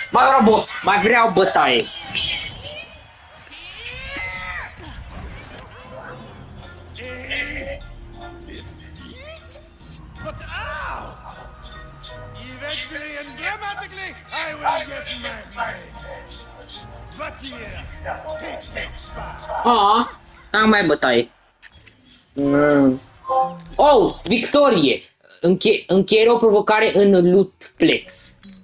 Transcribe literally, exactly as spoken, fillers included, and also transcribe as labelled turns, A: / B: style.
A: Mai vreau boss, mai vreau bătaie.
B: Eventually and dramatically, I will get my But here, take this back.
A: Ah, n-am mai bătaie. Mm. Oh, victorie! Înche încheie o provocare în Lootplex.